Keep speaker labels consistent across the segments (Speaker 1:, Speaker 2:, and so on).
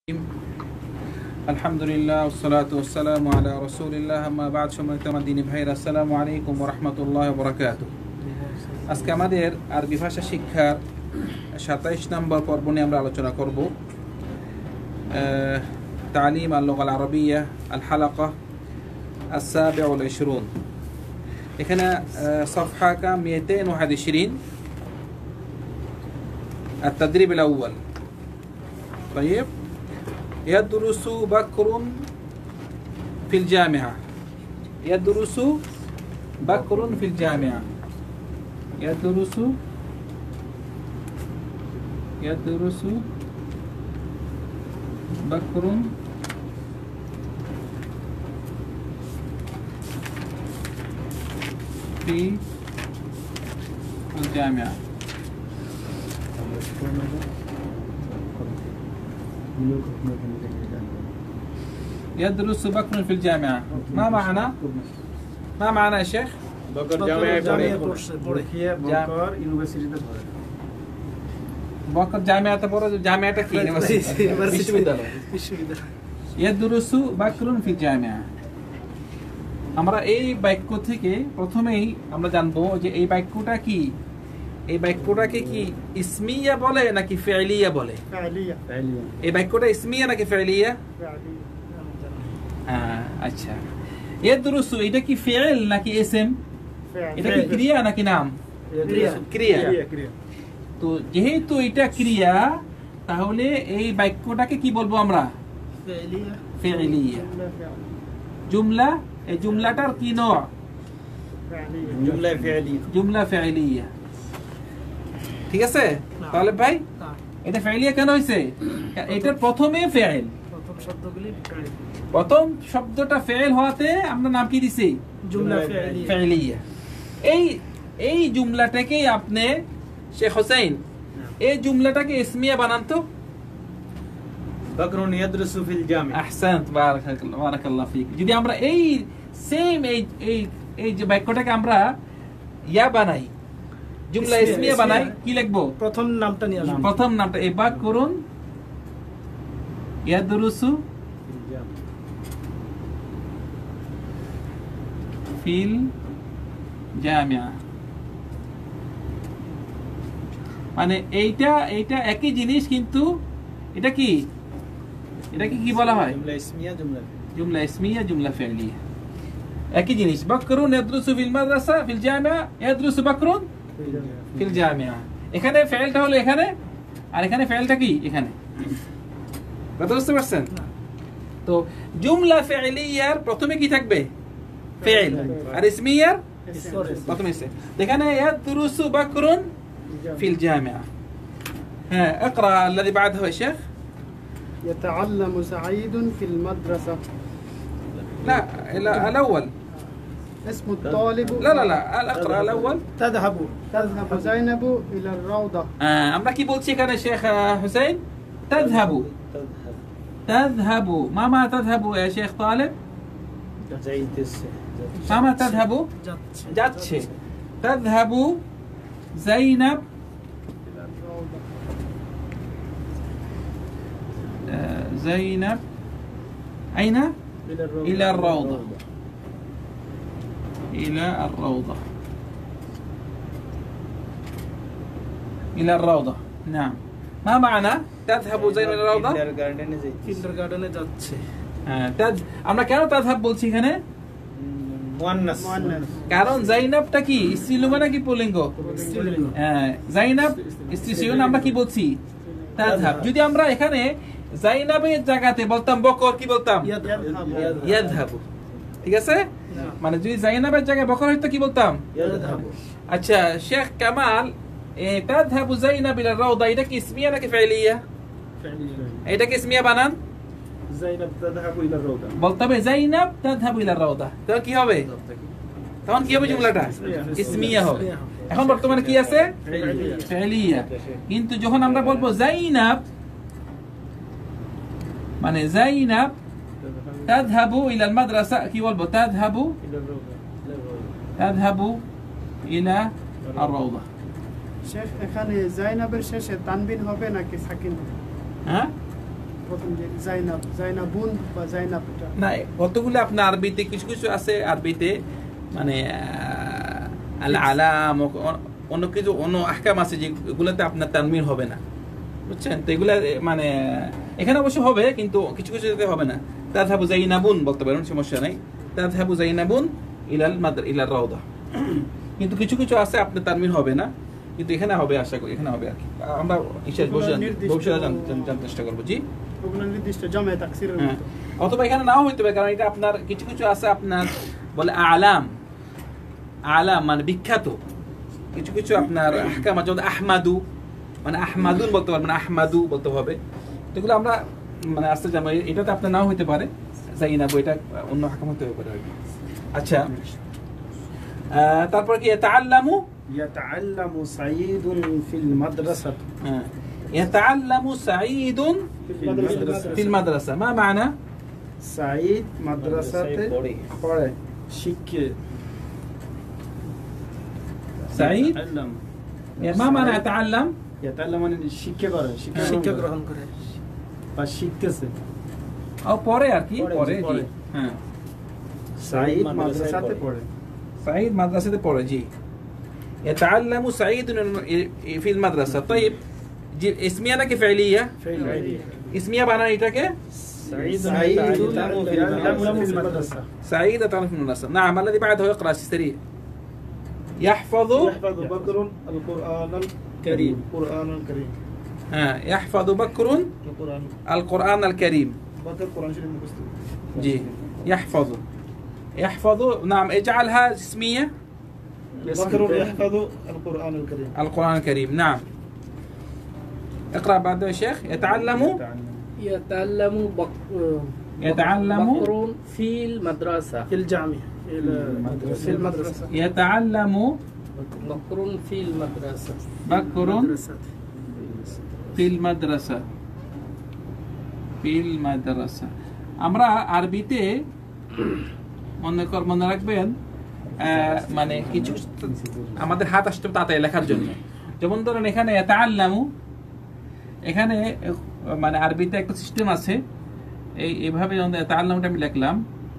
Speaker 1: আলহামদুলিল্লাহ ওয়াসসালাতু ওয়াসসালামু আলা রাসূলিল্লাহ আম্মা বা'দ। সম্মানিত দিনী ভাইরা, আসসালামু আলাইকুম ওয়া রাহমাতুল্লাহি ওয়া বারাকাতুহু। আজকে আমাদের আরবি ভাষা শিক্ষার 27 নম্বর পর্ব নিয়ে আমরা আলোচনা করব। তালিম আল-লুগা আল-আরাবিয়্যা আল-হালাকা আস-সাবি'া ওয়াল 20। এখানে صفحة 221 التدريب الأول. طيب، يدرس بكر في الجامعة. يدرس بكر في الجامعة. يدرس بكر في الجامعة. يدرس بكر في الجامعة. ما معنى يا شيخ؟
Speaker 2: بكر جامعة بكر ইউনিভার্সিটিতে পড়ে।
Speaker 1: বকর জামিয়াতে পড়ে। জামিয়াটা কি? বিশ্ববিদ্যালয়। ইয়াদরুসু বাকরুন ফি জামিয়া। আমরা এই বাক্য থেকে প্রথমেই আমরা জানবো যে এই বাক্যটা কি। এই বাক্যটাকে কি ইসমিয়া বলে নাকি ফি'লিয়া বলে?
Speaker 2: ফি'লিয়া।
Speaker 1: এই বাক্যটা ইসমিয়া নাকি ফি'লিয়া? আচ্ছা, ইয়াদরুসু এটা কি ফি'ল নাকি ইসম? এটা কি ক্রিয়া নাকি নাম? ক্রিয়া। তো যেহেতু এটা ক্রিয়া, তাহলে এই বাক্যটাকে কি বলবো আমরা? ফি'লিয়া। জুমলা, এই জুমলাটার কি নয়? জুমলা ফি'লিয়া। ঠিক আছে তাহলে ভাই, এটা ফি'লিয়া কেন হইছে? এটার প্রথমে ফি'ল, প্রথম শব্দটা ফি'ল হওয়াতে আমরা নাম কি দিছি? জুমলা ফি'লিয়া। এই জুমলাটাকে আপনি শেখ হোসেন, এই জুমলাটাকে ইসমিয়া বানান তো।
Speaker 2: বকরুন ইয়াদরুসু ফিল জামিআ।
Speaker 1: আহসানত, বারাকাল্লাহ ফিক। যদি আমরা এই সেম এই যে বাক্যটাকে আমরা ইয়া বানাই, জুমলা ইসমিয়া বানাই, কি লিখবো?
Speaker 2: প্রথম নামটা নিয়ে আসুন।
Speaker 1: প্রথম নামটা এই বকরুন ইয়াদরুসু ফিল জামিআ। মানে এইটা একই জিনিস, কিন্তু এটা কি বলা হয়? জুমলা ইসমিয়া জুমলা ফি'লিয়া, একই জিনিস। বকরুন ইয়াদরুসু ফিল মাদ্রাসা ফিল জামিআ। ইয়াদরুসু বকরুন ফিল জামিআ। এখানে ফি'লটা হলো এখানে, আর এখানে ফি'লটা কি এখানে। কথা বুঝতে পারছেন? তো জুমলা ফি'লিয়ার প্রথমে কি থাকবে? ফি'ল। আর ইসমিয়ার প্রথমে ইসম। এখানে ইয়াদরুসু বকরুন في الجامعة. اقرأ الذي بعده يا شيخ.
Speaker 3: يتعلم سعيد في المدرسة.
Speaker 1: لا الأول.
Speaker 3: اسم الطالب.
Speaker 1: لا اقرأ الأول.
Speaker 3: تذهب زينب إلى الروضة.
Speaker 1: আমরা কি বলছি এখানে শেখ হুসাইন? تذهب. ما معنى تذهب يا شيخ طالب؟ ما تذهب؟ যাচ্ছে। تذهب زينب أين؟ إلى الروضة. إلى الروضة. نعم. ما معنى تذهب زينب إلى الروضة؟
Speaker 2: কিন্ডারগার্টেনে যাচ্ছে।
Speaker 1: আমরা কেন তাযহাব বলছি এখানে?
Speaker 2: মুয়ান্নাস।
Speaker 1: কারণ জাইনাবটা কি স্ত্রীলিঙ্গ নাকি পুল্লিঙ্গ? জাইনাব স্ত্রী, সেজন্য আমরা কি বলছি? তাযহাব। যদি আমরা এখানে জাইনাবের জায়গাতে বলতাম বকর, কি বলতাম? ইয়াযহাবু। ঠিক আছে, মানে যদি জাইনাবের জায়গায় বকর হইতো কি বলতাম?
Speaker 2: ইয়াযহাবু।
Speaker 1: আচ্ছা শেখ কামাল, তাযহাবু জাইনাব ইলা রাউদা, এটা কি ইসমিয়া নাকি ফি'লিয়া? এটা কি ইসমিয়া বানান?
Speaker 2: জাইনাব তাযহাবু ইলা রাউদা
Speaker 1: বলতে হবে জাইনাব তাযহাবু ইলা রাউদা। তখন কি হবে? জুমলাটা ইসমিয়া হবে। এখন বর্তমানে কি আছে? ফি'লিয়া। কিন্তু যখন আমরা বলবো জাইনাব, মানে জাইনাব তাযহাবু ইলা আল মাদ্রাসা, কি বলবো? তাযহাবু ইলা আর রাউদা।
Speaker 3: শেখ, এখানে জাইনাবের শেষে তানবিন হবে নাকি সাকিন হবে?
Speaker 1: হ্যাঁ,
Speaker 3: প্রথম যে জাইনাব, জাইনাবুন বা জাইনাব, এটা
Speaker 1: না, কতগুলো আপনার আরবিতে কিছু কিছু আছে, আরবিতে মানে আল আলাম অন্য কিছু অন্য আহকাম আছে যেগুলোতে আপনার তানমির হবে না, বুঝছেন? তো এগুলা মানে এখানে অবশ্য হবে, কিন্তু কিছু কিছু হবে না। তাযহাবু যাইনাবুন বলতে পারেন, সমস্যা নাই। তাযহাবু যাইনাবুন ইলাল রাউদা। কিন্তু কিছু কিছু আছে আপনার তানমির হবে না, কিন্তু এখানে হবে, আশা করি এখানে হবে আর কি। আমরা ভবিষ্যতে জানতে চেষ্টা করবো। জি,
Speaker 3: ওগুলো নির্দিষ্ট জামে তাকসিরের
Speaker 1: হ্যাঁ,
Speaker 3: মতো।
Speaker 1: অথবা এখানে নাও হইতে পারে, কারণ এটা আপনার কিছু কিছু আছে আপনার বলে আলাম, আলাম মানে বিখ্যাত। কিছু কিছু আপনার আহকাম আছে, যেমন আহমাদু মানে আহমাদুন বলতে পারবেন, আহমাদু বলতে হবে। তো এগুলো আমরা মানে আস্তে জানবো। এটাতে আপনার নাও হইতে পারে, যাইনাবু এটা অন্য আহকাম হতে পারে আর কি। আচ্ছা, তারপর কি ইয়াতাআল্লামু,
Speaker 2: ইয়াতাআল্লামু সাঈদুন ফিল মাদ্রাসা।
Speaker 1: হ্যাঁ, ইয়াতাআল্লামু সাঈদুন ফিল মাদ্রাসা। মা মানা
Speaker 2: সাঈদ মাদ্রাসাতে পড়ে, শিক্ষে।
Speaker 1: সাঈদ
Speaker 2: আল্লাম,
Speaker 1: মা মানা ইয়াতাআল্লাম,
Speaker 2: ইয়াতাআল্লাম মানে শিক্ষা করে, শিক্ষা গ্রহণ করে বা শিখতেছে।
Speaker 1: ও পরে আর কি,
Speaker 2: পরে,
Speaker 1: পরে। হ্যাঁ,
Speaker 2: সাঈদ মাদ্রাসাতে পড়ে।
Speaker 1: سعيد مدرسة পড়ে। জি, يتعلم سعيد في المدرسة. طيب اسمية নাকি فعلية؟ اسمية বানান এটাকে
Speaker 2: سعيد يتعلم في المدرسة.
Speaker 1: سعيد يتعلم في المدرسة. نعم، الذي بعده يقرأ سريع. يحفظ
Speaker 2: بكر القرآن الكريم. القرآن الكريم.
Speaker 1: يحفظ بكر القرآن الكريم.
Speaker 2: بكر القرآن الكريم مختصر.
Speaker 1: جي، يحفظ. نعم، اجعلها اسمية.
Speaker 2: بكر يحفظ القرآن الكريم.
Speaker 1: القرآن الكريم. نعم، اقرأ بعده يا شيخ. يتعلم
Speaker 4: بكر في المدرسة.
Speaker 3: في الجامعة، في المدرسة.
Speaker 1: يتعلم
Speaker 4: بكر في المدرسة.
Speaker 1: بكر في المدرسة. في المدرسة. আমরা আরবিতে মনে রাখবেন, মানে কিছু আমাদের হাত আসতে তাড়াতাড়ি লেখার জন্য। যেমন ধরেন এখানে ইয়াতাআল্লামু, এখানে মানে আরবিতে একটা সিস্টেম আছে, এইভাবে যখন ইয়াতাআল্লামুটা আমি লিখলাম,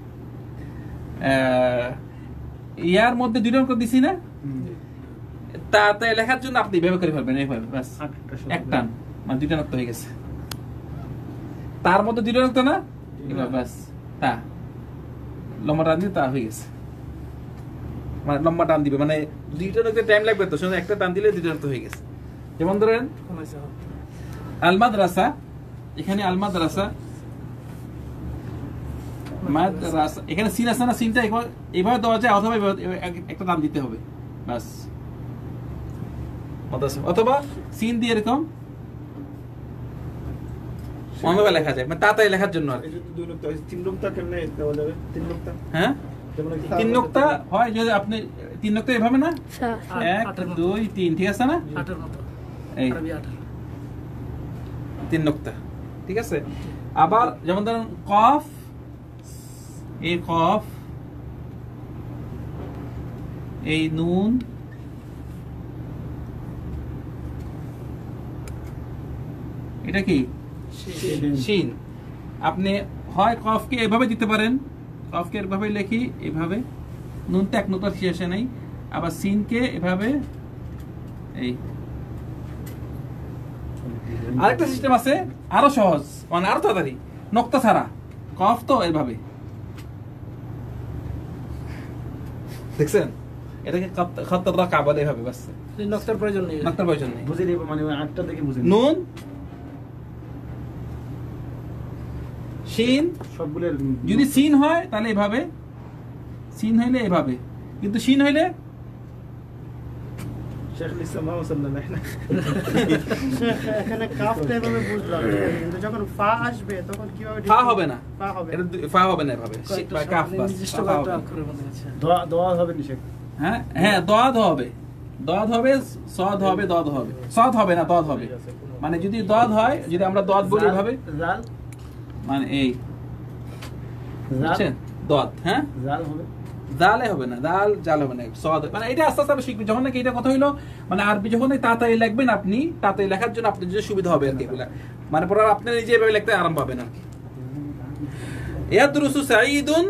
Speaker 1: ইয়ার মধ্যে দুই অঙ্ক দিছি না, তাড়াতাড়ি লেখার জন্য আপনি এইভাবে করে ফেলবেন, এইভাবে বাস একটান, মানে দুইটা অঙ্ক হয়ে গেছে। তার মধ্যে দুইটা অঙ্ক না, এইভাবে বাস তা লম্বা টান দিয়ে তা হয়ে গেছে। মানে লম্বা টান দিবে, মানে দুইটা অঙ্কে টাইম লাগবে তো, শুধু একটা টান দিলে দুইটা অঙ্ক হয়ে গেছে। যেমন ধরেন আল মাদ্রাসা, এখানে আল মাদ্রাসা, মাদ্রাসা, এখানে সিন আছে না, সিনটা এইভাবে দেওয়া যায়, অথবা একটা টান দিতে হবে বাস, মাদ্রাসা। অথবা সিন দিয়ে এরকম অন্যভাবে লেখা যায়, মানে তাড়াতাড়ি লেখার জন্য আর কি। হ্যাঁ, 3 নোক্তা হয় যদি আপনি 3 নোক্তা এভাবে না, 1 2 3, ঠিক আছে না, এই 3 নোক্তা, ঠিক আছে। আবার যেমন ধরেন কফ, এই কফ, এই নুন, এটা কি শিন। আপনি হয় কফকে এভাবে দিতে পারেন, কফকে এভাবে লিখি এভাবে, নুনটা এক নোক্তা শেষে নেই, আবার সিনকে এভাবে। এই আরেকটা সিস্টেম আছে আরো সহজ, মানে আরো তাড়াতাড়ি, নোক্তা ছাড়া, কফ তো এভাবে, দেখছেন, এটাকে খাত্তার রাকা বলে, এভাবে বাস,
Speaker 2: নোক্তার প্রয়োজন নেই,
Speaker 1: নোক্তার প্রয়োজন নেই।
Speaker 2: বুঝে নিব, মানে আটটা দেখে বুঝে
Speaker 1: নুন, শিন,
Speaker 2: সবগুলো
Speaker 1: যদি সিন হয় তাহলে এভাবে, সিন হইলে এভাবে, কিন্তু শিন হইলে
Speaker 2: শেখ ইসলাম মোহাম্মদ সাল্লাল্লাহু আলাইহি
Speaker 3: এখানে কাফটা এভাবে বুঝলাম, কিন্তু যখন ফা আসবে তখন কিভাবে
Speaker 1: ফা হবে না,
Speaker 3: ফা হবে
Speaker 1: এটা ফা হবে না এভাবে, বা কাফ বাস, ফা হবে না।
Speaker 2: দোয়া হবে নি শেখ।
Speaker 1: হ্যাঁ হ্যাঁ, দদ হবে, দদ হবে, সদ হবে, দদ হবে, সদ হবে না, দদ হবে। মানে যদি দদ হয়, যদি আমরা দদ বলি এভাবে,
Speaker 2: জাল,
Speaker 1: মানে এই বুঝছেন, দদ, হ্যাঁ
Speaker 2: জাল হবে,
Speaker 1: দালে হবে না, দাল জাল হবে না, সদ। মানে এটা আস্তে আস্তে শিখবেন যখন নাকি এটা কথা হইলো, মানে আরবি যখন তাড়াতাড়ি লিখবেন আপনি, তাড়াতাড়ি লেখার জন্য আপনার জন্য সুবিধা হবে আর কি এগুলা, মানে পরে আপনি নিজে এভাবে লিখতে আরাম পাবেন আর কি। ইয়াদরুসু সাঈদুন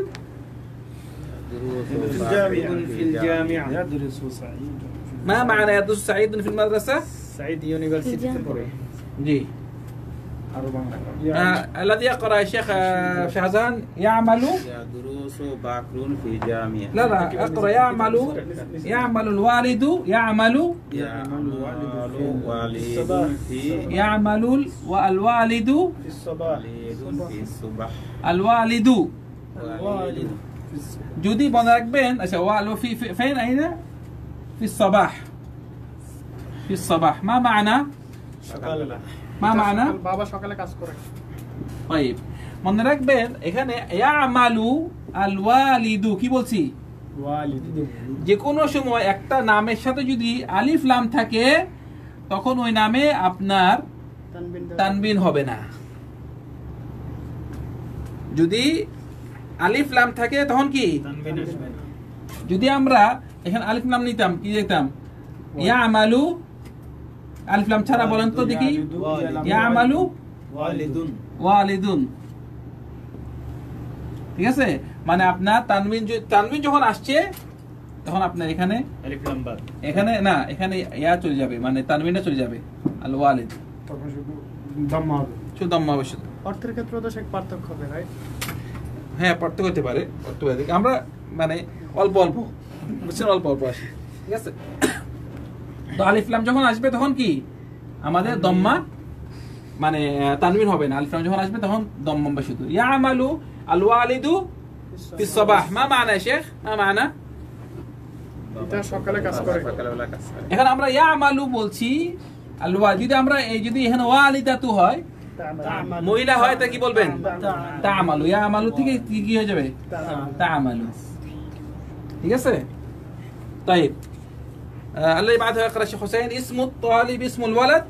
Speaker 2: في الجامعة يدرس سعيد
Speaker 1: ما معنى يدرس سعيد في المدرسة؟
Speaker 2: سعيد يونيفرسيتي
Speaker 1: جي الذي يقرأ يا شيخ شهزان يعمل
Speaker 5: يدرس بكر في جامعة.
Speaker 1: لا اقرأ يعمل الوالد يعمل الوالد
Speaker 2: في الصباح
Speaker 1: الوالد যদি মনে রাখবেন আচ্ছা ওয়ালো فين أين في الصباح في الصباح ما معنى
Speaker 3: বাবা সকালে কাজ করে।
Speaker 1: طيب মনে রাখবেন এখানে ইয়ামালু আল ওয়ালিদু কি বলছি,
Speaker 2: والد
Speaker 1: যে কোনো সময় একটা নামের সাথে যদি আলিফ লাম থাকে তখন ওই নামে আপনার তানবিন হবে না। যদি আলিফ লাম থাকে তখন কি, যদি আমরা এখানে আলিফ লাম নিতাম কি দেখতাম, ইয়ামালু আলিফ লাম ছাড়া বলেন তো দেখি, ইয়ামালু ওয়ালিদুন, ঠিক আছে। মানে আপনার তানবিন যখন আসছে তখন আপনার এখানে
Speaker 2: ألف لام بعد
Speaker 1: এখানে না, এখানে ইয়া চলে যাবে, মানে তানবিনটা চলে যাবে, আল ওয়ালিদ
Speaker 2: তখন শুধু দাম্মা হবে।
Speaker 1: শুধু দম্মা হবে শুধু।
Speaker 3: অর্থের ক্ষেত্রে তো সে পার্থক্য হবে, রাইট?
Speaker 1: হ্যাঁ পার্থক্য হতে পারে, অর্থবাদিক আমরা মানে অল্প অল্প বুঝছেন, অল্প অল্প আসে, ঠিক আছে। তো আলিফ লাম যখন আসবে তখন কি আমাদের দম্মা, মানে তানবিন হবে না। আলিফ লাম যখন আসবে তখন দম্মা হবে শুধু। ইয়ামালু আল ওয়ালিদু ফিস সাবাহ, মা মানা শেখ, মা মানা?
Speaker 3: এটা সকালে কাজ করে।
Speaker 5: সকালবেলা কাজ করে।
Speaker 1: এখন আমরা ইয়ামালু বলছি আল ওয়া, যদি আমরা যদি এখানে ওয়ালিদাতু হয়, মহিলা হয় তা কি বলবেন, তা'মালু। ইয়ামালু থেকে কি হয়ে যাবে, তা'মালু, ঠিক আছে। طيب الذي بعده يقرأ الشيخ حسين اسم الطالب اسم الولد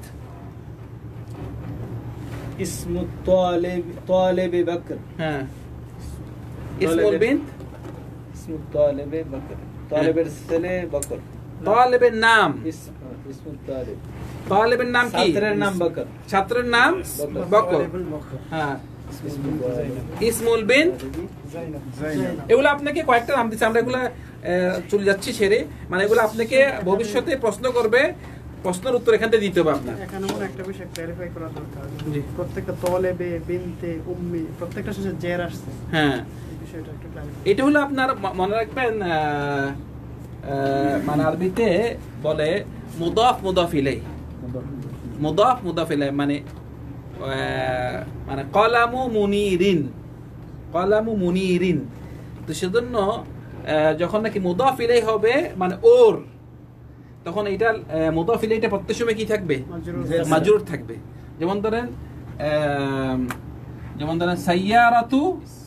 Speaker 2: اسم طالب بكر
Speaker 1: ها اسم البنت
Speaker 2: اسم الطالب بكر طالب السنة بكر
Speaker 1: طالب النام
Speaker 2: اسم الطالب
Speaker 1: طالب النام কি,
Speaker 2: ছাত্রের নাম বকর
Speaker 1: ছাত্রের নাম বকর, হ্যাঁ। ইসমুল বিনত
Speaker 2: زينب
Speaker 1: এগুলো আপনাকে কয়েকটা নাম দিচ্ছে, আমরা এগুলো চলে যাচ্ছি ছেড়ে, মানে এগুলো আপনাকে ভবিষ্যতে প্রশ্ন করবে, প্রশ্নের উত্তর এখান থেকে দিতে হবে আপনার।
Speaker 3: এখানে মনে একটা বিষয় ক্লারিফাই করা দরকার,
Speaker 1: জি।
Speaker 3: প্রত্যেকটা তলেবে বিনতে উম্মি প্রত্যেকটা শেষে জের আসছে,
Speaker 1: হ্যাঁ
Speaker 3: এই বিষয়টা একটু ক্লারিফাই।
Speaker 1: এটা হলো আপনার মনে রাখবেন, মানে আরবিতে বলে মুদাফ মুদাফ ইলাইহি, মুদাফ মুদাফ ইলাইহি মানে মানে কলামু মুনিরিন, তো সেজন্য যখন নাকি মুদাফ ইলাইহি হবে মানে ওর, তখন এটা মুদাফ ইলাইহিটা প্রত্যেক সময় কি থাকবে, মাজরুর থাকবে। যেমন ধরেন সাইয়ারাতু,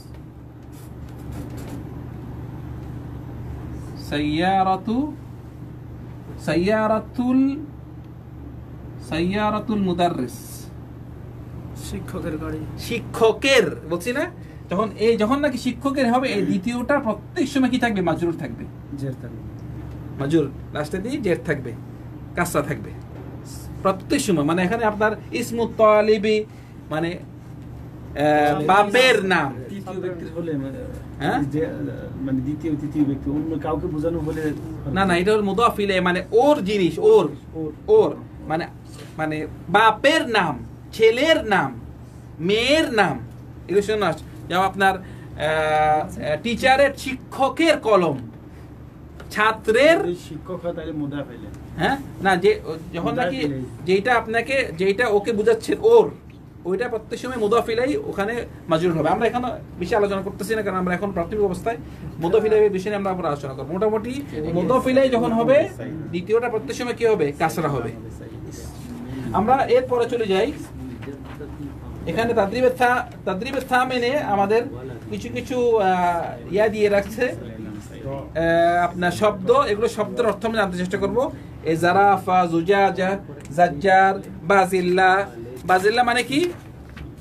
Speaker 1: সাইয়ারাতুল মুদাররিস,
Speaker 3: শিক্ষকের গাড়ি,
Speaker 1: শিক্ষকের বলছি না, যখন নাকি শিক্ষকের হবে এই দ্বিতীয়টা প্রত্যেক সময় কি থাকবে, মাজরুর থাকবে,
Speaker 2: জের থাকবে,
Speaker 1: মাজরুর লাস্টে দিয়ে জের থাকবে, কাসরা থাকবে প্রত্যেক সময়। মানে এখানে আপনার ইসমুত তালিবি মানে বাপের নাম,
Speaker 2: তৃতীয় ব্যক্তি হলে
Speaker 1: হ্যাঁ
Speaker 2: মানে দ্বিতীয় তৃতীয় ব্যক্তি অন্য কাউকে বোঝানো হলে
Speaker 1: না, এটা হল মুদাফ ইলাইহি মানে ওর জিনিস, ওর মানে মানে বাপের নাম, ছেলের নাম, মেয়ের নাম, এগুলো শুনে আসছে। যেমন আপনার টিচারের, শিক্ষকের কলম, ছাত্রের
Speaker 2: শিক্ষক হয় তাহলে মুদাফ ইলাইহি,
Speaker 1: হ্যাঁ না, যে যখন নাকি যেটা ওকে বুঝাচ্ছেন ওর, ওইটা প্রত্যেক সময় মুদাফ ইলাইহি ওখানে মাজরুর হবে। আমরা এখন বেশি আলোচনা করতেছি না, কারণ আমরা এখন প্রাথমিক অবস্থায় মুদাফ ইলাইহির বিষয়ে আমরা আলোচনা করব। মোটামুটি মুদাফ ইলাইহি যখন হবে দ্বিতীয়টা প্রত্যেক সময় কি হবে, কাসরা হবে। আমরা এরপরে চলে যাই, এখানে তাদরিবের থামিনে আমাদের কিছু কিছু ইয়া দিয়ে রাখছে, আপনার শব্দ, এগুলো শব্দের অর্থ আমি জানতে চেষ্টা করবো। জারাফা, জুজাজা, জাজ্জার, বাজিল্লা মানে কি,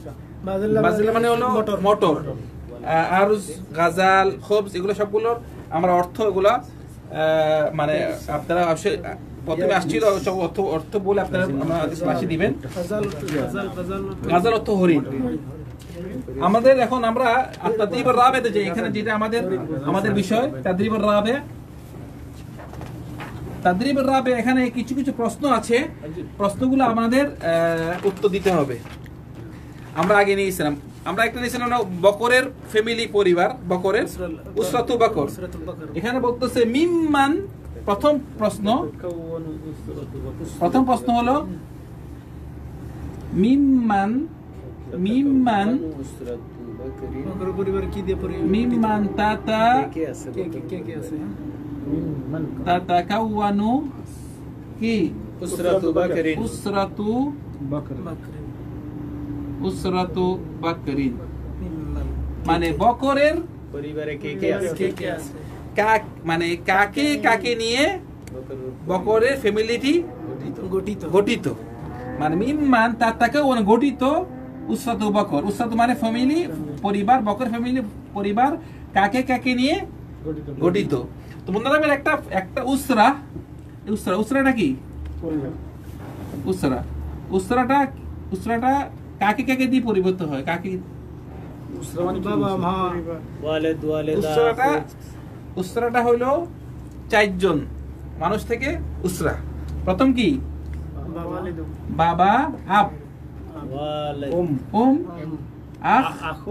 Speaker 1: বাজিল্লা মানে হলো মোটর, আরুজ, গাজাল, খবজ, এগুলো সবগুলোর আমরা অর্থ এগুলা মানে আপনারা অবশ্যই প্রথমে আসছিল অর্থ অর্থ বলে আপনারা আমরা ক্লাসে দিবেন। গাজাল অর্থ হরিণ। আমাদের এখন আমরা তাদরিবুর রাবিতে যে এখানে যেটা আমাদের বিষয় তাদরিবুর রাবি। তাদরিবুর রাবি এখানে কিছু কিছু প্রশ্ন আছে, প্রশ্নগুলো আমাদের উত্তর দিতে হবে। আমরা আগে নিয়েছিলাম, আমরা একটা নিয়েছিলাম বকরের ফ্যামিলি পরিবার, বকরের উসরাতু বকর। এখানে বলতেছে মিম্মান, প্রথম প্রশ্ন হলো মিম্মান মিম্মান মিম্মান তাতাকাওয়ানু কি উসরাতু বাকরিন, মানে বকরের
Speaker 2: পরিবারে কে কে আছে,
Speaker 1: মানে কাকে কাকে নিয়ে বকরের ফ্যামিলিটি গঠিত, মানে মিম্মান তাতাকাওয়ানু গঠিত উসরাতু বকর। উসরাতু মানে ফ্যামিলি পরিবার, বকর ফ্যামিলি পরিবার কাকে কাকে নিয়ে গঠিত। তো বন্ধুরা একটা উসরাটা কি? উসরাটা কাকে কাকে দিয়ে পরিবর্তিত হয়? কাকে? উসরাটা হইলো 4 জন মানুষ থেকে উসরা। প্রথম কি? বাবা, আব, আখ,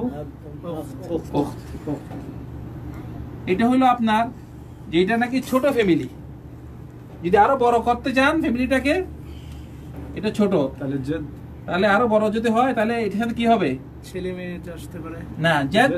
Speaker 1: এটা হলো আপনার যেটা নাকি ছোট ফ্যামিলি। যদি আরো বড় করতে চান ফ্যামিলিটাকে, এটা ছোট, তাহলে আরো বড় যদি হয় তাহলে এটার সাথে কি হবে?
Speaker 3: ছেলে মেয়ে আসতে পারে
Speaker 1: না,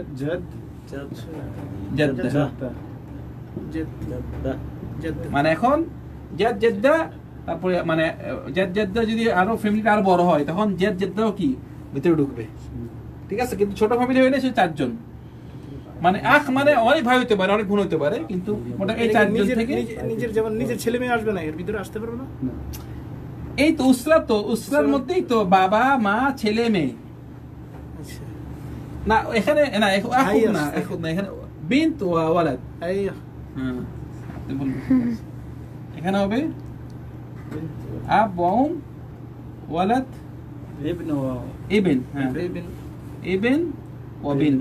Speaker 1: মানে এখন জেদ্দা, তারপরে মানে জেদ্দা যদি আরো ফ্যামিলিটা আরো বড় হয় তখন জেদ্দাও কি ভিতরে ঢুকবে, ঠিক আছে? কিন্তু ছোট ফ্যামিলি হইলে সে 4 জন, মানে আখ মানে অনেক ভাই হতে পারে, অনেক বোন হতে পারে, কিন্তু মোটামুটি এই 4 জন থেকে
Speaker 3: নিজের ছেলে মেয়ে আসবে না, এর ভিতরে আসতে পারবে না।
Speaker 1: এই তো উসরার মধ্যেই তো বাবা মা ছেলে মেয়ে। না এখানে না, এখানে বিনত ওয়া ওয়ালাদ। এখানে হবে আব ওয়া উম ওয়ালাদ ইবন, ইবন ওয়া বিনত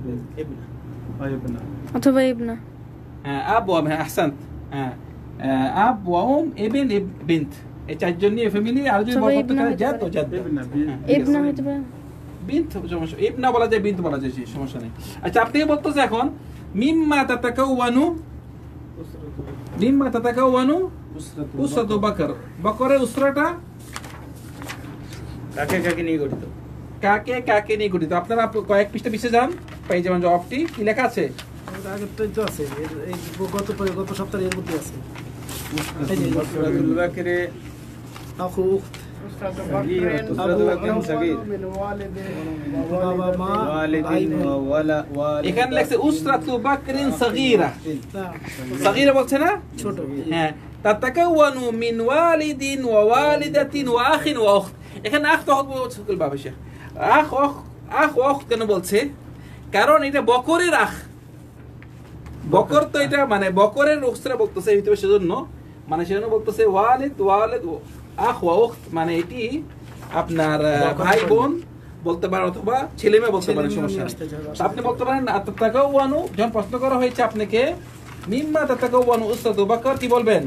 Speaker 6: অথবা ইবনা।
Speaker 1: আব ওয়া, আহসান্ত, আব ওয়া উম ইবন বিনত, এই 4 জন নিয়ে ফ্যামিলি। আর যদি বড় করতে চায় জাত ও জাত,
Speaker 6: ইবনা হতে পারে,
Speaker 1: বিনত সমস্যা, ইবনা বলা যায়, বিনত বলা যায়, সমস্যা নেই। আচ্ছা, আপনি বলতেছে এখন মিম্মা তাতাকাওয়ানু উসরাতু বকর। বকরের উসরাটা
Speaker 2: কাকে কাকে নিয়ে গঠিত?
Speaker 1: কাকে কাকে নিয়ে গঠিত? আপনারা কয়েক পৃষ্ঠা পিছিয়ে যান, পেয়ে যাবেন জবাবটি। কি লেখা আছে?
Speaker 3: আগেরটাই তো আছে, এই গত সপ্তাহে এর মধ্যে আছে।
Speaker 2: উসরাতুল বকরে
Speaker 3: আখু
Speaker 1: এখানে লেখছে উসরাতু বাকরিন সাগীরা। সাগীরা বলছে না, ছোট। হ্যাঁ, তাতাকাওয়ানু মিন ওয়ালিদিন ওয়া ওয়ালিদাতিন ওয়া আখিন ওয়া উখত। এখানে আখ তো বলছে বাবা শেখ, আখ উখত কেন বলছে? কারণ এটা বকরের আখ, বকর তো এটা মানে বকরের উসরা বলতেছে ভিতরে, সেজন্য মানে সেজন্য বলতেছে ওয়ালিদ আখ ওয়া উখত, মানে এটি আপনার ভাই বোন বলতে পারেন অথবা ছেলে মেয়ে বলতে পারেন, সমস্যা। আপনি বলতে পারেন তাতাকাওয়ানু, যখন প্রশ্ন করা হয়েছে আপনাকে মিম্মা তাতাকাওয়ানু উসরাতু বকর, কি বলবেন?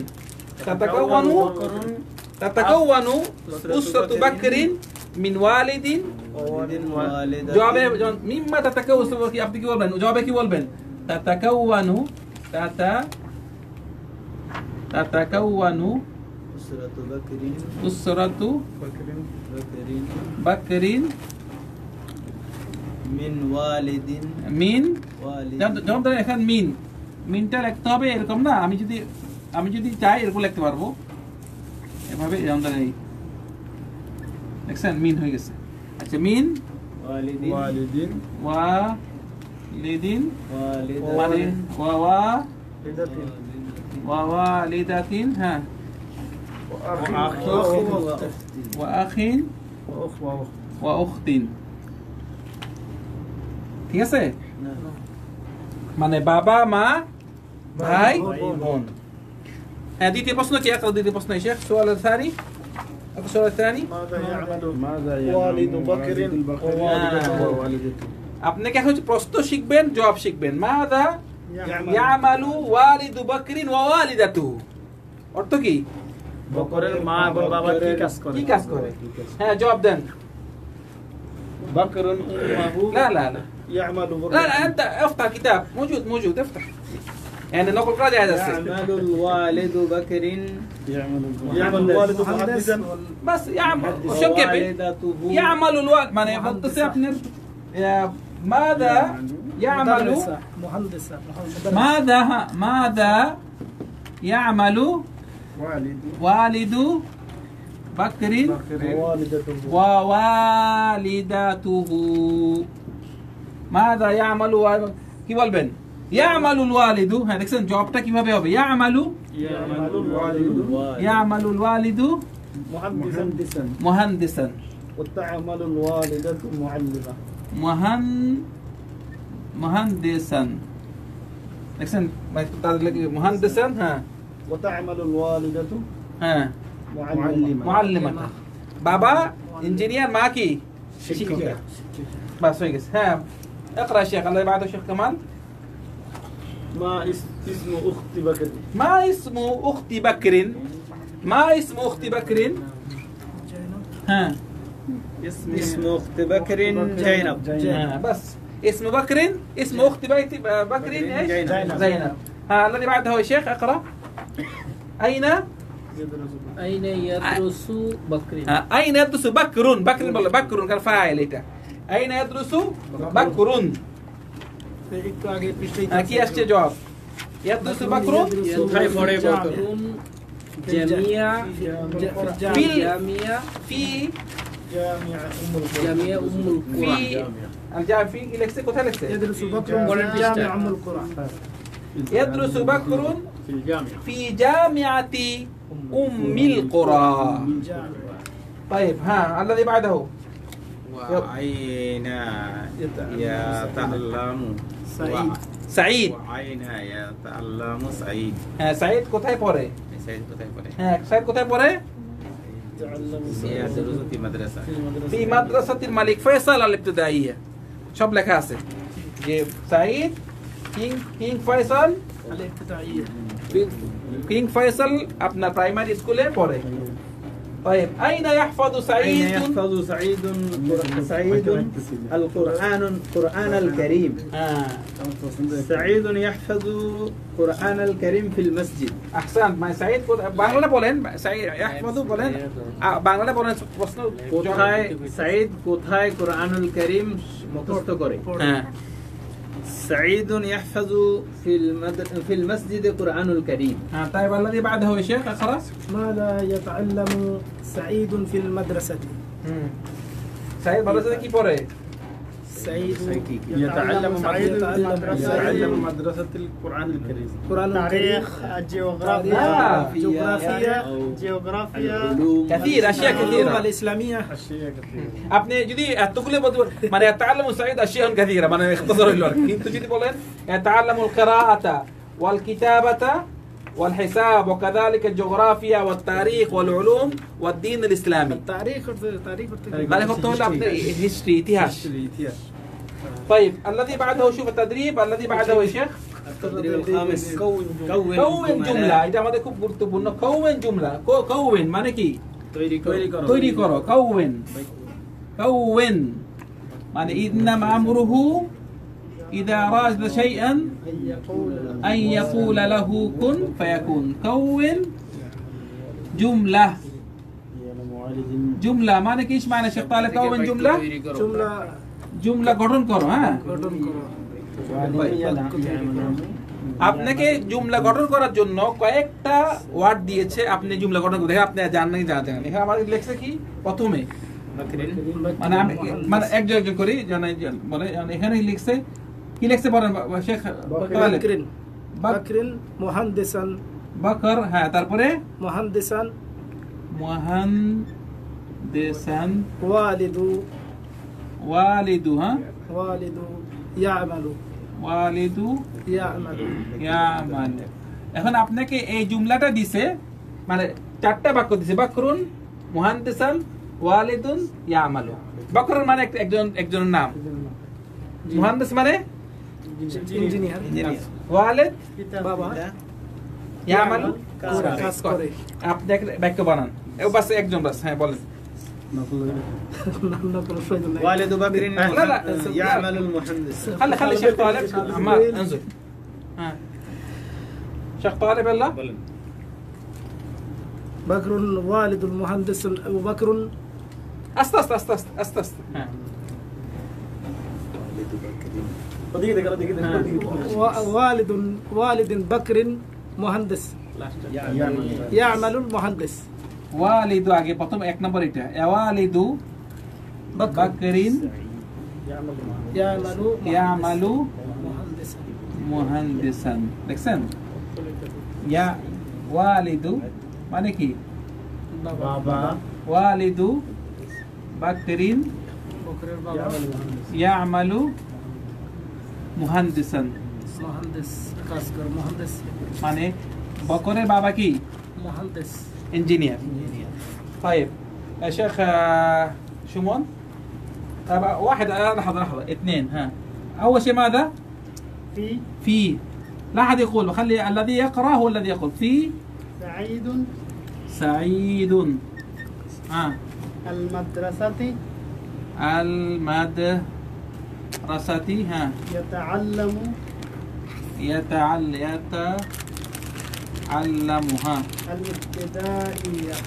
Speaker 1: তাতাকাওয়ানু উসরাতু বকরিন মিন ওয়ালিদিন। জবাবে মিম্মা তাতাকাওয়ানু, আপনি কি বলবেন? জবাবে কি বলবেন? তাতাকাওয়ানু উসরাতু বাকরিন
Speaker 2: মিন ওয়ালিদিন,
Speaker 1: যেমন এখানে মিনটা লিখতে হবে এরকম না, আমি যদি চাই এরকম লিখতে পারবো এভাবে, যেমন এই দেখছেন মিন হয়ে গেছে। আচ্ছা, মিন ওয়ালিদিন মানে ওয়ালিদাতিন, হ্যাঁ, ওয়া আখিন ওয়া উখতিন, ঠিক আছে? মানে বাবা মা ভাই বোন। হ্যাঁ, দ্বিতীয় প্রশ্ন কি? একটা দ্বিতীয় প্রশ্ন শেখ সুয়াল الثاني السؤال الثاني
Speaker 3: ماذا يعمل
Speaker 2: والد بكر
Speaker 3: ووالدته
Speaker 1: আপনি কি এখন প্রশ্ন শিখবেন, জবাব শিখবেন। মাযা ইয়ামালু ওয়ালিদু বাকরিন ওয়া ওয়ালিদাতুহু, অর্থ কি?
Speaker 2: বকরের মা এবং বাবা কি কাজ করে?
Speaker 1: কি কাজ করে? হ্যাঁ, জবাব দেন।
Speaker 2: بكر أمه
Speaker 1: لا لا لا
Speaker 2: يعمل بكر
Speaker 1: لا لا انت افتح كتاب موجود افتح يعني نقول قراءة جاهزة
Speaker 5: يعمل الوالد بكر
Speaker 2: يعمل الوالد مهندسا
Speaker 1: بس يعمل شو كيف يعمل الوالد معنى يفضل ابن ماذا يعمل ماذا يعمل والد بكر ووالدته ماذا يعمل কি বলবেন? يعمل الوالد, হ্যাঁ দেখছেন জবটা কিভাবে হবে? يعمل الوالد مهندسا
Speaker 2: وتعمل الوالدة معلمة
Speaker 1: مهندسا দেখছেন তাদের লাগে مهندسا হ্যাঁ
Speaker 2: وتعمل الوالدة
Speaker 1: হ্যাঁ معلمة বাবা ইঞ্জিনিয়ার, মা কি শিক্ষিকা। বাস হয়ে গেছে। হ্যাঁ اقرأ يا شيخ الله يبعده شيخ كمال
Speaker 2: ما اسم أخت بكر
Speaker 1: ما اسم أخت بكر ما اسم أخت بكر ها
Speaker 5: اسم أخت بكر زينب
Speaker 1: بس اسم بكر اسم أخت بكر ايش؟ زينب. ها الذي بعده يا شيخ اقرأ أين
Speaker 4: يدرس بكر
Speaker 1: أين يدرس بكر بكر كان فاعل এটা أين يدرس بكر
Speaker 3: একটু আগে পৃষ্ঠায়
Speaker 1: কি আসছে জবাব? يدرس بكر
Speaker 4: কোথায় পড়ে বকর? জামিয়া في জামিয়া উম্মুল কুরআন।
Speaker 1: الجامع في لكسه কোথায় লিখছে?
Speaker 3: يدرس بكر في جامع أم القرى
Speaker 1: يدرس بكر في جامعة أم القرى. طيب ها الذي بعده
Speaker 5: وأين يتعلم
Speaker 1: سعيد
Speaker 5: وأين يتعلم سعيد
Speaker 1: سعيد কোথায় পড়ে?
Speaker 5: سعيد কোথায় পড়ে?
Speaker 1: হ্যাঁ সাইদ কোথায় পড়ে?
Speaker 5: يدرس في مدرسة
Speaker 1: في مدرسة الملك فيصل الابتدائية সব লেখা আছে যে সাইদ কিং ফয়সাল কিং ফয়সাল আপনার প্রাইমারি স্কুলে পড়ে। طيب أين يحفظ سعيد؟
Speaker 5: يحفظ سعيد القرآن الكريم سعيد يحفظ القرآن الكريم في المسجد
Speaker 1: أحسن ما سعيد বাংলা বলেন سعيد يحفظ বলেন বাংলা বলেন প্রশ্ন
Speaker 5: কোথায় سعيد কোথায় কোরআনুল কারীম মুখস্থ করে?
Speaker 1: হ্যাঁ
Speaker 5: سعيد يحفظ في المسجد قرآن الكريم
Speaker 1: طيب الذي بعده يا شيخ اقرأ
Speaker 3: ماذا يتعلم سعيد في المدرسة
Speaker 1: سعيد مدرسة কি পড়ে?
Speaker 3: سعيد
Speaker 2: يتعلم
Speaker 3: يتعلم
Speaker 2: مدرسة القرآن الكريم
Speaker 3: قرآن تاريخ الجغرافيا جغرافيا
Speaker 1: كثير أشياء كثيرة
Speaker 3: الإسلامية
Speaker 2: أشياء كثيرة
Speaker 1: আপনি যদি এতগুলো মানে يتعلم سعيد أشياء كثيرة মানে اختصار হলো কিন্তু যদি বলেন يتعلم القراءة والكتابة والحساب وكذلك الجغرافيا والتاريخ والعلوم والدين الإسلامي
Speaker 3: تاريخ
Speaker 1: মানে কত হলো আপনার হিস্ট্রি ইতিহাস। طيب الذي بعده شوف التدريب الذي بعده يا شيخ
Speaker 5: التدريب الخامس
Speaker 1: كون جملة এটা আমাদের খুব গুরুত্বপূর্ণ كون جملة كون মানে কি? তৈরি করো كون মানে إنما أمره إذا أراد شيئا أن يقول له كن فيكون كون جملة মানে কি মানে শেখ তাহলে كون জুমলা গঠন করো। হ্যাঁ আপনাকে জুমলা গঠন করার জন্য কয়েকটা ওয়ার্ড দিয়েছে, আপনি জুমলা গঠন করতে আপনি জানেন নাকি জানেন। এখানে আমাদের লেখছে কি প্রথমে মানে আমি মানে একজন করি জানাই বলে এখানে লিখছে কি লিখছে বলেন শেখ?
Speaker 3: بكر مهندسا
Speaker 1: বকর হ্যাঁ তারপরে
Speaker 3: مهندسا
Speaker 1: والد হ্যাঁ
Speaker 3: والد يعمل
Speaker 1: ওয়ালিদু
Speaker 2: ইয়ামালু
Speaker 1: ইয়ামালু। এখন আপনাকে এই জুমলাটা দিছে, মানে চারটা বাক্য দিছে, বাকরুন, মুহান্দিসান, ওয়ালিদুন, ইয়ামালু। বাকরুন মানে একজনের নাম, মুহান্দিস মানে
Speaker 2: ইঞ্জিনিয়ার,
Speaker 1: ওয়ালিদ,
Speaker 2: বাবা,
Speaker 1: ইয়ামালু
Speaker 2: কাজ করে।
Speaker 1: আপনি একটা বাক্য বানান, বাস একজন বাস, হ্যাঁ বলেন।
Speaker 5: والد بكر
Speaker 1: لا، لا.
Speaker 5: يعمل المهندس.
Speaker 1: خلي شيخ طالب عمار انزل. ها شيخ طالب يلا.
Speaker 2: بكر والد المهندس وبكر
Speaker 1: است ها
Speaker 2: والد بكر مهندس يعمل المهندس
Speaker 1: ওয়ালিদু আগে প্রথম এক নম্বর এটা, ওয়ালিদু বাকরিন ইয়ামালু মুহান্দিসান। দেখছেন, ইয়া ওয়ালিদু মানে কি
Speaker 2: বাবা,
Speaker 1: ওয়ালিদু বাকরিন ইয়ামালু মুহান্দিসান,
Speaker 2: مهندس কাজ করে, مهندس
Speaker 1: মানে বকরের বাবা কি
Speaker 2: مهندس
Speaker 1: انجينير. طيب يا شيخ شمون، طيب واحد، لحظة اثنين، ها أول شيء ماذا؟ في. لا أحد يقول، خلي الذي يقرأ هو الذي يقول. في
Speaker 3: سعيد
Speaker 1: سعيد، ها
Speaker 3: المدرسة
Speaker 1: المدرسة، ها
Speaker 3: يتعلم
Speaker 1: يتعلمها
Speaker 3: الابتدائية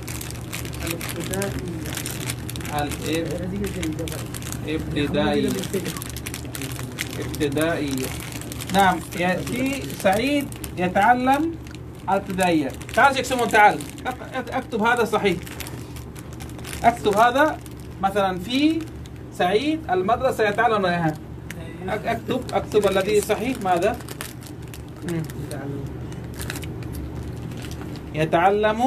Speaker 1: ابتدائية. نعم، في سعيد يتعلم الابتدائية. تعال شيخ سمون، تعال اكتب هذا صحيح، اكتب هذا مثلا في سعيد المدرسة يتعلم اياها، اكتب الذي صحيح ماذا؟ يتعلم.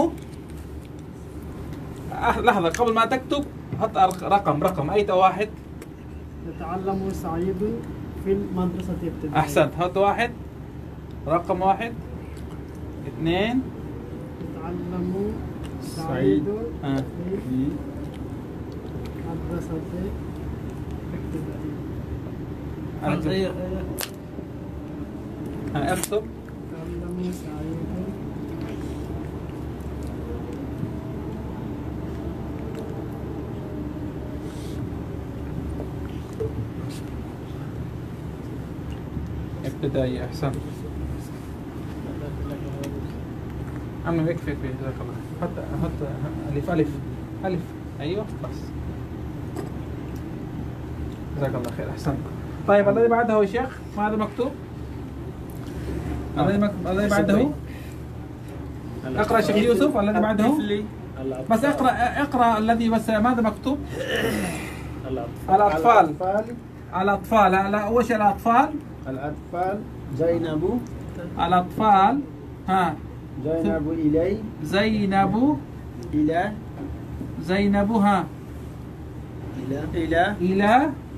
Speaker 1: لحظة، قبل ما تكتب حط رقم أي واحد.
Speaker 3: يتعلم سعيد في المدرسة الابتدائية.
Speaker 1: أحسنت، حط واحد، رقم واحد، اثنين.
Speaker 3: يتعلم سعيد
Speaker 1: ها.
Speaker 3: في المدرسة الابتدائية.
Speaker 1: اكتب.
Speaker 3: يتعلم سعيد
Speaker 1: ابتدائي. أحسن. عمي يكفي جزاك الله. حط ألف. أيوه بس. جزاك الله خير، أحسن. طيب الذي بعده يا شيخ ماذا مكتوب؟ الذي بعده اقرأ شيخ يوسف. الذي بعده بس اقرأ الذي بس ماذا مكتوب؟ الأطفال. لا أول شيء الأطفال
Speaker 2: زينب
Speaker 1: الأطفال، ها
Speaker 2: زينب إلي
Speaker 1: زينب، ها إلى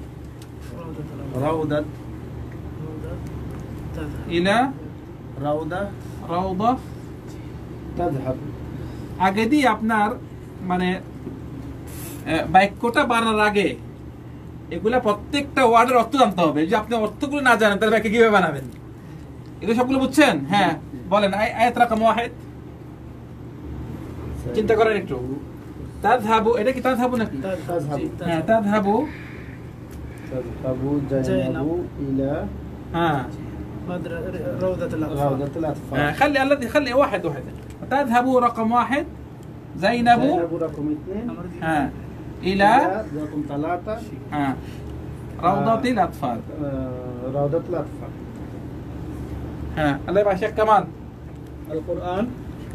Speaker 1: روضة
Speaker 2: تذهب।
Speaker 1: আগে দিয়ে আপনার মানে বাক্যটা বানানোর আগে এগুলা প্রত্যেকটা ওয়ার্ডের অর্থ জানতে হবে। যে আপনি অর্থগুলো না জানেন তাহলে বাক্য কিভাবে বানাবেন? এগুলো সবগুলো বুঝছেন? হ্যাঁ বলেন। আয়াত রাকাম 1 চিন্তা করেন একটু। তাযহাবু, এটা কি তাযহাবু নাকি? হ্যাঁ তাযহাবু
Speaker 2: زينب إلى
Speaker 1: হ্যাঁ
Speaker 2: روضة الأطفال.
Speaker 1: خلي واحد. تذهب رقم 1 زينب
Speaker 2: رقم 2
Speaker 1: ها إلى
Speaker 2: رقم 3
Speaker 1: ها روضة الأطفال.
Speaker 2: روضة الأطفال.
Speaker 1: ها الله يبارك شيخ كمال.
Speaker 2: القرآن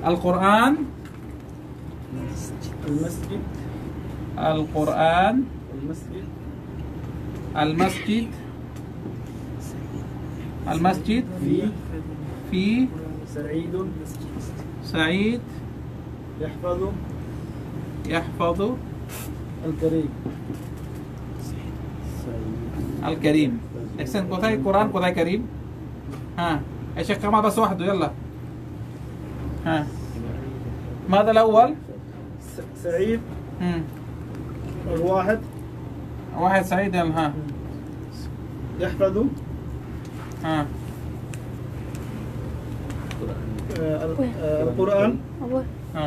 Speaker 2: المسجد
Speaker 1: في سعيد يحفظ الكريم. দেখছেন কোথায় কোরআন কোথায় কারীম হ্যাঁ يا شيخ كما بس وحده يلا ها ماذا الاول
Speaker 3: سعيد
Speaker 1: امم
Speaker 3: الواحد
Speaker 1: واحد سعيد ها
Speaker 3: يحفظ
Speaker 1: ها
Speaker 3: القرآن
Speaker 6: أبوي
Speaker 1: ها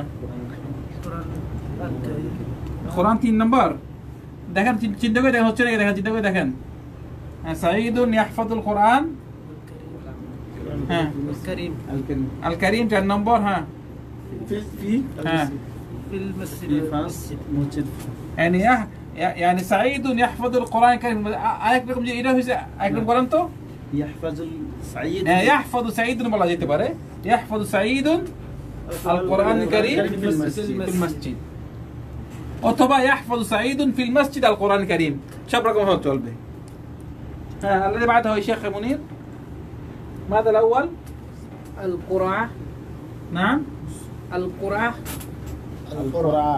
Speaker 1: কোরআন 3 নাম্বার দেখেন চিন্তা করে দেখেন হচ্ছে না দেখেন চিন্তা করে দেখেন হ্যাঁ সাঈদুন ইয়াহফাজুল কোরআন হ্যাঁ
Speaker 4: الكريم
Speaker 1: আল কারীম 4 নম্বর হ্যাঁ
Speaker 2: في
Speaker 1: হ্যাঁ
Speaker 4: في المسجد
Speaker 2: في فاس مسجد
Speaker 1: يعني يعني سعيد يحفظ القرآن الكريم আরেক রকম যে এটা হইছে আরেক রকম বলেন তো
Speaker 2: يحفظ سعيد
Speaker 1: يحفظ سعيد বলা যেতে পারে يحفظ سعيد القرآن الكريم في المسجد অথবা يحفظ سعيد في المسجد القرآن الكريم সব রকম হতে চলবে হ্যাঁ الذي بعده هو الشيخ منير ماذا الأول
Speaker 4: القرعة
Speaker 1: نعم
Speaker 4: القرعة
Speaker 2: القرآن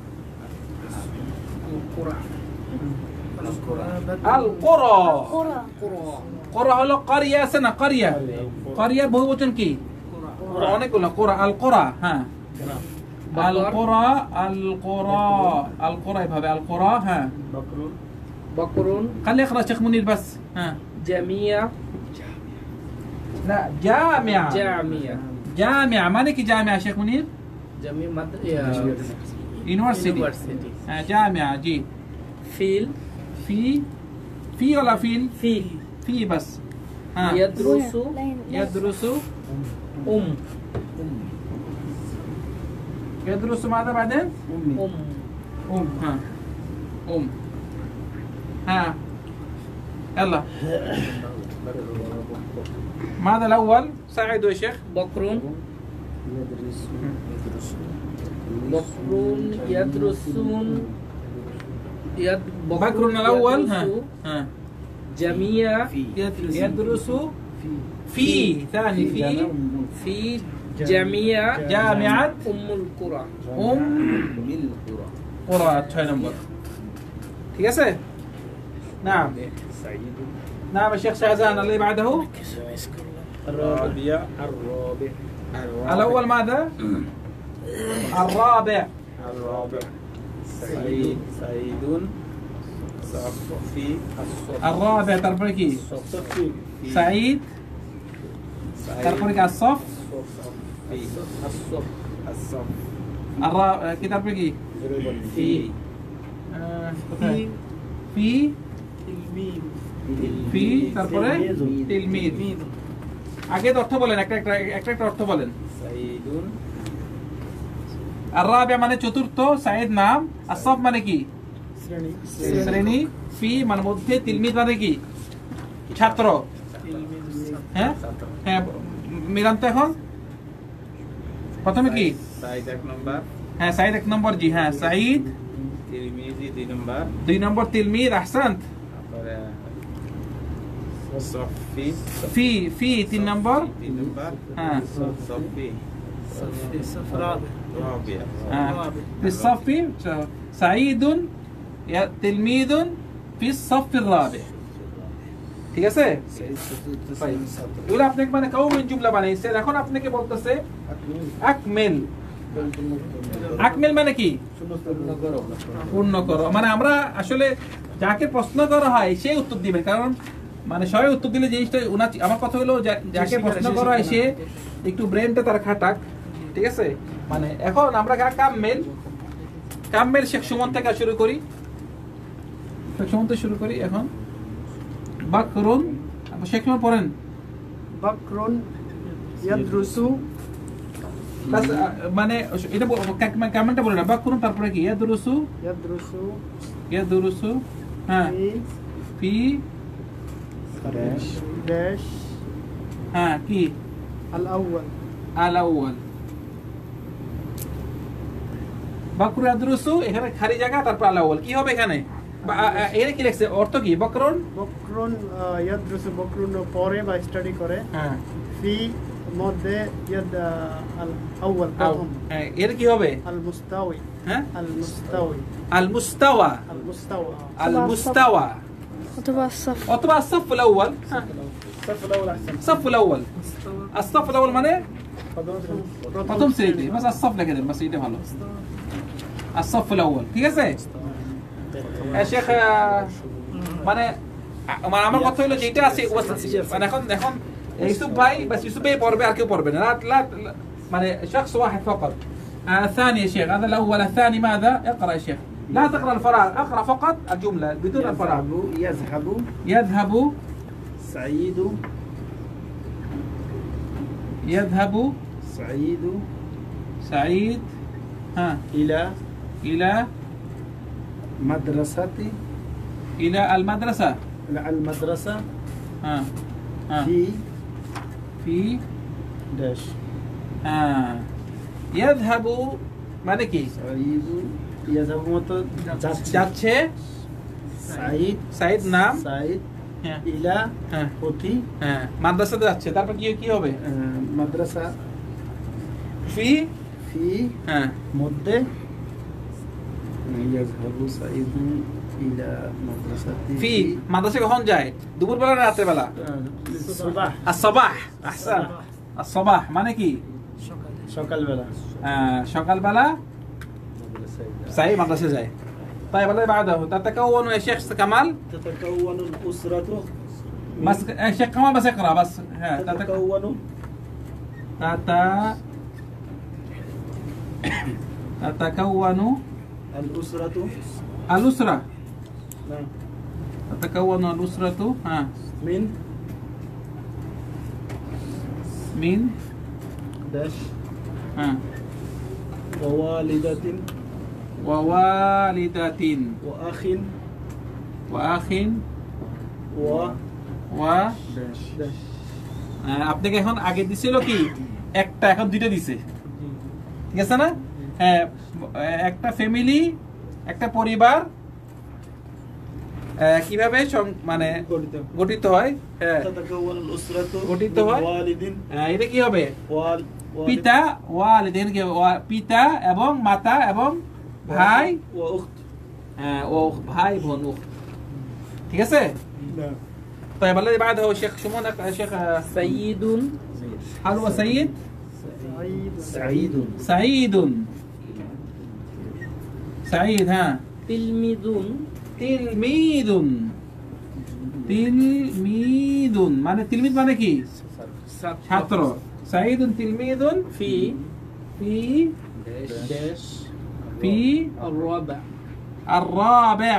Speaker 4: القرعة
Speaker 1: القرى
Speaker 6: قرى
Speaker 1: قرى হলো قرية سنة قرية قرية বহুবচন কি অনেকগুলো قرى القرى হ্যাঁ القرى القرى القرى এভাবে القرى হ্যাঁ
Speaker 4: بكر
Speaker 1: خلي يقرأ شيخ منير بس ها
Speaker 4: جميع
Speaker 1: لا جامع
Speaker 4: جامعة
Speaker 1: جامع مالك جامع شيخ منير
Speaker 4: جميع
Speaker 1: يونيفرسيتي
Speaker 4: يونيفرسيتي
Speaker 1: جامعة جي
Speaker 4: فيل
Speaker 1: في ولا فيل
Speaker 4: فيل
Speaker 1: في بس ها
Speaker 4: يدرس
Speaker 1: يدرس
Speaker 4: أم
Speaker 1: يدرس ماذا بعدين
Speaker 4: أم
Speaker 1: ها ها يلا ماذا الأول ساعدوا يا شيخ
Speaker 4: بكر بكر يدرسون
Speaker 1: بكر الأول ها
Speaker 4: جميع
Speaker 1: يدرس في ثاني
Speaker 4: في جميع
Speaker 1: جامعة
Speaker 4: أم القرى
Speaker 1: قرى 6 নম্বর ঠিক আছে نعم نعم يا شيخ شهزان الذي بعده
Speaker 2: الرابع
Speaker 1: الأول ماذا الرابع
Speaker 2: سعيد صفي
Speaker 1: الرابع تربركي
Speaker 2: صفي
Speaker 1: سعيد تربركي الصف
Speaker 2: الصف
Speaker 1: الرابع كي تربركي
Speaker 2: في
Speaker 1: في তারপরে তিলমিদ আগে অর্থ বলেন একটা অর্থ বলেন
Speaker 2: সাইদুন
Speaker 1: আর রাবিয়া মানে চতুর্থ সাইদ নাম আসফ মানে কি শ্রেণী ফি মানে মধ্যে তিলমিদ মানে কি ছাত্র হ্যাঁ হ্যাঁ মিলান তো এখন প্রথমে কি
Speaker 2: সাইদ 1 নম্বর
Speaker 1: হ্যাঁ সাইদ 1 নম্বর জি হ্যাঁ সাইদ
Speaker 2: তিরমিজি 2 নম্বর
Speaker 1: 2 নম্বর তিলমিদ আহসান্ত
Speaker 2: তারপরে صفي
Speaker 1: في 3 নম্বর
Speaker 2: 3 নম্বর
Speaker 1: হ্যাঁ
Speaker 2: صفي رابع
Speaker 1: في الصف سعيد تلميذ في الصف الرابع ঠিক আছে এগুলো আপনাকে মানে কাউমিন জুমলা বানাইছে এখন আপনাকে বলতেছে আকমিল আকমিল মানে কি পূর্ণ করো মানে আমরা আসলে যাকে প্রশ্ন করা হয় সে উত্তর দিবে কারণ মানে সবাই উত্তর দিলে জিনিসটা আমার কথা হলো যাকে প্রশ্ন করা হয় সে একটু ব্রেনটা তার খাটাক ঠিক আছে মানে এখন আমরা কাম্মেল শেখ সুমন থেকে শুরু করি এখন বাকরুন শেখ সুমন পড়েন
Speaker 3: বাকরুন ইয়াদরুসু
Speaker 1: বাস মানে এটা কামেন্টটা বলে না বাকরুন তারপরে কি ইয়াদরুসু হ্যাঁ ফি
Speaker 3: ড্যাশ
Speaker 1: হ্যাঁ কি
Speaker 3: আল আউয়াল
Speaker 1: বাকরুন ইয়াদরুসু এখানে খালি জায়গা তারপর আল আউয়াল কি হবে এখানে এখানে কি লিখছে অর্থ কি বকরুন
Speaker 3: ইয়াদরুসু বকরুন পড়ে বা স্টাডি করে
Speaker 1: হ্যাঁ
Speaker 3: ফি মধ্যে ইয়াদ আল আউয়াল প্রথম
Speaker 1: হ্যাঁ এর কি হবে
Speaker 3: আল মুস্তাওয়ি
Speaker 1: হ্যাঁ
Speaker 3: আল মুস্তাওয়ি
Speaker 1: আল মুস্তাওয়া
Speaker 3: আল মুস্তাওয়া
Speaker 1: আল মুস্তাওয়া
Speaker 6: অথবা الصف
Speaker 1: অথবা الصف الأول
Speaker 2: الصف الأول أحسن
Speaker 1: الصف الأول الصف الأول মানে প্রথম শ্রেণীতে বাস الصف লিখে দেন বাস এটা ভালো الصف الأول ঠিক আছে শেখ মানে আমার কথা হলো যেটা আছে মানে এখন ইউসুফ ভাই বাস ইউসুফ ভাই পড়বে আর কেউ পড়বে না لا মানে شخص واحد فقط الثاني يا شيخ هذا الأول الثاني ماذا اقرأ يا شيخ لا تقرأ الفراغ اقرأ فقط الجملة بدون الفراغ يذهب
Speaker 2: سعيد
Speaker 1: يذهب سعيد ها إلى
Speaker 2: مدرسة
Speaker 1: إلى المدرسة
Speaker 2: المدرسة
Speaker 1: ها في
Speaker 2: داش
Speaker 1: يذهب মানে কি
Speaker 2: سعيد يذهب মতো
Speaker 1: যাচ্ছে সাইদ নাম
Speaker 2: سعيد
Speaker 1: হ্যাঁ
Speaker 2: إلى
Speaker 1: হ্যাঁ
Speaker 2: অতি
Speaker 1: হ্যাঁ মাদ্রাসাতে যাচ্ছে তারপর কি হবে
Speaker 2: মাদ্রাসা
Speaker 1: ফি হ্যাঁ
Speaker 2: মধ্যে يذهب سعيد إلى مدرسة
Speaker 1: ফি মাদ্রাসা কখন যায় দুপুরবেলা না রাতের বেলা
Speaker 2: الصباح
Speaker 1: الصباح احسن الصباح মানে কি
Speaker 2: সকালবেলা
Speaker 1: সকালবেলা সাই মাদ্রাসা যায় طيب الله بعده تتكون يا شيخ كمال
Speaker 2: تتكون الأسرة
Speaker 1: بس يا شيخ كمال بس اقرا بس
Speaker 2: تتكون
Speaker 1: تتكون
Speaker 2: الأسرة
Speaker 1: الأسرة
Speaker 2: نعم
Speaker 1: تتكون الأسرة من
Speaker 2: داش
Speaker 1: ووالدة وأخ
Speaker 2: داش
Speaker 1: আপনাকে এখন আগে দিছিল কি একটা এখন দুইটা দিছে ঠিক আছে না হ্যাঁ একটা ফ্যামিলি একটা পরিবার কিভাবে মানে গঠিত হয় হ্যাঁ গঠিত হয় এটা কি হবে পিতা ওয়ালিদিন কি পিতা এবং মাতা এবং ভাই ও ভাই বোন ঠিক আছে طيب الذي بعده هو شيخ شمون شيخ
Speaker 4: سيد
Speaker 1: هل هو سيد سعيد ها
Speaker 4: تلميذ
Speaker 1: মানে তিলমিদ মানে কি ছাত্র সাইদুন তিলমিদুন
Speaker 4: في
Speaker 1: الرابع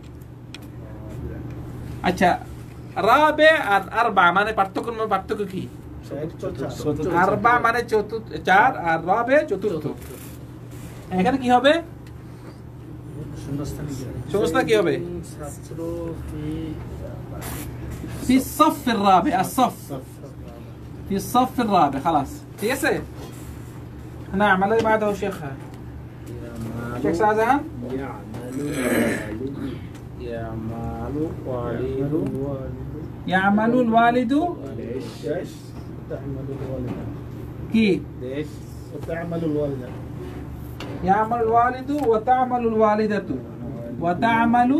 Speaker 1: আচ্ছা রাবে আর আরবা মানে পার্থক্য কি আরবা মানে চতুর্থ চার আর রাবে চতুর্থ এখানে কি হবে শূন্যস্থান কি হবে في الصف الرابع في الصف الرابع خلاص ঠিক আছে نعم الذي بعده شيخ شاهزهان يعمل الوالد كي
Speaker 2: وتعمل الوالدة
Speaker 1: يعمل الوالد وتعمل الوالدة وتعمل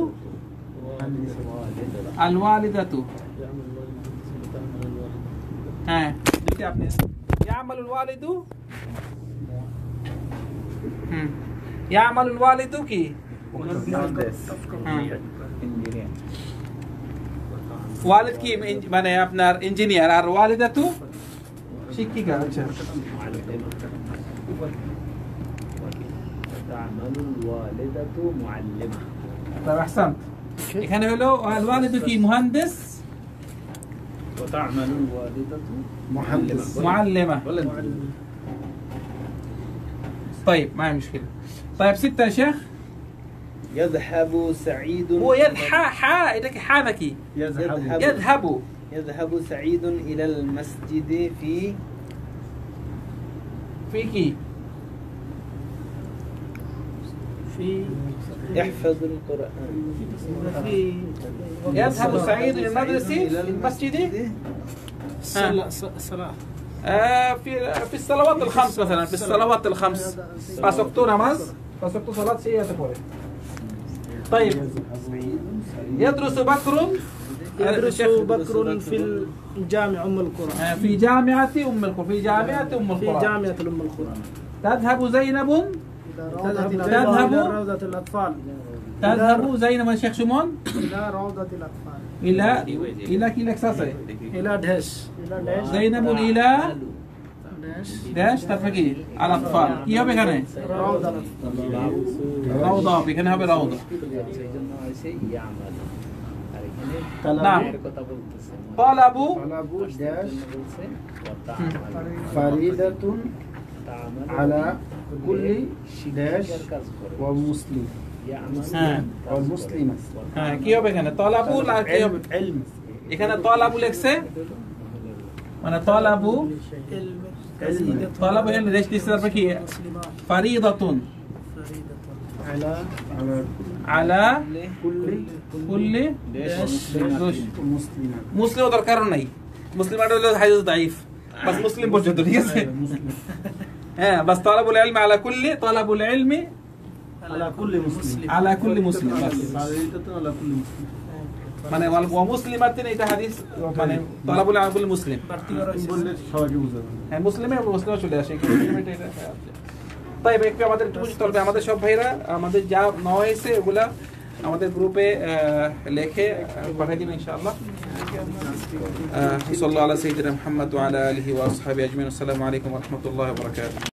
Speaker 1: الوالدة ها দেখি আপনি يعمل الوالد يعمل الوالد কি ওয়ালিদ কি মানে আপনার ইঞ্জিনিয়ার আর ওয়ালিদাতু শিক্ষিকা আচ্ছা
Speaker 2: تعمل الوالدة معلمة
Speaker 1: طيب احسنت এখানে হলো الوالد কি মুহান্দিস
Speaker 2: وتعمل الوالدة
Speaker 1: معلمة طيب ما هي مشكلة طيب 6 يا شيخ
Speaker 5: يذهب سعيد
Speaker 1: هو يذهب ايدك حامكي
Speaker 5: يذهب سعيد إلى المسجد
Speaker 1: في كي
Speaker 5: يحفظ القرآن
Speaker 1: يذهب سعيد إلى المدرسة المسجد
Speaker 2: الصلاة
Speaker 1: في الصلوات الخمس مثلا في الصلوات الخمس فسقطوا نماز فسقطوا صلاة سيئة تقول طيب ইয়াদরুসু বাকরুন
Speaker 2: يدرس بكر في الجامع أم القرى.
Speaker 1: في جامعة أم القرى. في جامعة أم
Speaker 2: في
Speaker 1: القرى.
Speaker 2: جامعة أم القرى.
Speaker 1: تذهب زينب
Speaker 2: تذهب
Speaker 1: تذهب-
Speaker 2: إلى روضة الأطفال.
Speaker 1: تذهب زينب الشيخ شمون
Speaker 3: إلى روضة الأطفال.
Speaker 1: إلى كيلك ساسة
Speaker 2: إلى دهش.
Speaker 3: إلى ليش؟
Speaker 1: زينب إلى
Speaker 2: دهش.
Speaker 1: داش تفكي على الأطفال কি হবে এখানে
Speaker 3: روضة
Speaker 1: রওদা হবে এখানে হবে রওদা নাম طلبوا
Speaker 2: طلب داش فريدة على كل داش ومسلم
Speaker 1: হ্যাঁ
Speaker 2: والمسلمة.
Speaker 1: হ্যাঁ কি হবে এখানে طلبوا আর কি হবে
Speaker 2: علم.
Speaker 1: এখানে طلبوا লেখছে মানে طلبوا طلبوا এখানে রেশ দিচ্ছে তারপর কি فريضة
Speaker 2: على
Speaker 1: على
Speaker 2: كل
Speaker 1: كل
Speaker 2: مسلمة.
Speaker 1: মুসলিম দরকার নাই মুসলিম হলো হাদিস দাইফ বাস মুসলিম পর্যন্ত ঠিক আছে হ্যাঁ বাস طلبوا العلم على كل طلبوا العلم
Speaker 2: على كل مسلم.
Speaker 1: على كل مسلم بس
Speaker 2: فريدة على كل مسلم.
Speaker 1: মানে ওয়া মুসলিমাতিন এটা হাদিস মানে طلبوا العلم كل مسلم
Speaker 2: বললে সবাইকে বুঝাবে।
Speaker 1: হ্যাঁ মুসলিমে মুসলিমে চলে আসে এটা তাই একটু আমাদের একটু বুঝতে হবে আমাদের সব ভাইরা আমাদের যা নেওয়া হয়েছে ওগুলা আমাদের গ্রুপে লিখে পাঠিয়ে দিন ইনশাআল্লাহ সাল্লাল্লাহু আলা সাইয়্যিদিনা মুহাম্মদ ওয়া আলা আলিহি ওয়া আসহাবিহি আজমাইন আসসালামু আলাইকুম ওয়া রাহমাতুল্লাহি ওয়া বারাকাতুহু